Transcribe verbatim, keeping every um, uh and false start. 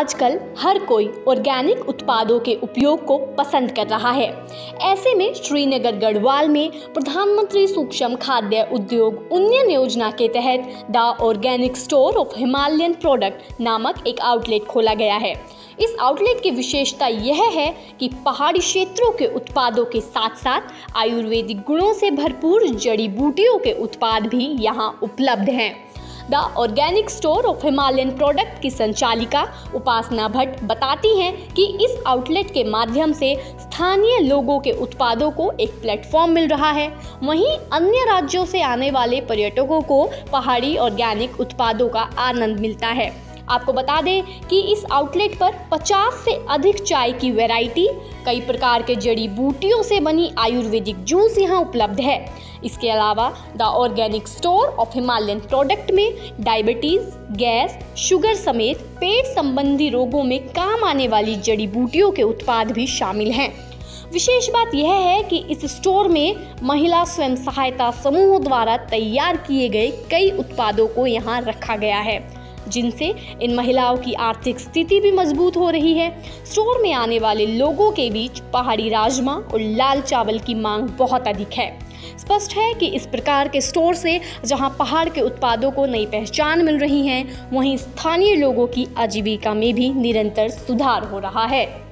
आजकल हर कोई ऑर्गेनिक उत्पादों के उपयोग को पसंद कर रहा है। ऐसे में श्रीनगर गढ़वाल में प्रधानमंत्री सूक्ष्म खाद्य उद्योग उन्नयन योजना के तहत the organic store of Himalayan product नामक एक आउटलेट खोला गया है। इस आउटलेट की विशेषता यह है कि पहाड़ी क्षेत्रों के उत्पादों के साथ साथ आयुर्वेदिक गुणों से भरपूर जड़ी बूटियों के उत्पाद भी यहाँ उपलब्ध हैं। The organic store of Himalayan product की संचालिका उपासना भट्ट बताती हैं कि इस आउटलेट के माध्यम से स्थानीय लोगों के उत्पादों को एक प्लेटफॉर्म मिल रहा है। वहीं अन्य राज्यों से आने वाले पर्यटकों को पहाड़ी ऑर्गेनिक उत्पादों का आनंद मिलता है। आपको बता दें कि इस आउटलेट पर पचास से अधिक चाय की वैरायटी, कई प्रकार के जड़ी बूटियों से बनी आयुर्वेदिक जूस यहाँ उपलब्ध है। इसके अलावा the organic store of Himalayan product में डायबिटीज, गैस, शुगर समेत पेट संबंधी रोगों में काम आने वाली जड़ी बूटियों के उत्पाद भी शामिल हैं। विशेष बात यह है कि इस स्टोर में महिला स्वयं सहायता समूहों द्वारा तैयार किए गए कई उत्पादों को यहाँ रखा गया है, जिनसे इन महिलाओं की आर्थिक स्थिति भी मजबूत हो रही है। स्टोर में आने वाले लोगों के बीच पहाड़ी राजमा और लाल चावल की मांग बहुत अधिक है। स्पष्ट है कि इस प्रकार के स्टोर से जहां पहाड़ के उत्पादों को नई पहचान मिल रही है, वहीं स्थानीय लोगों की आजीविका में भी निरंतर सुधार हो रहा है।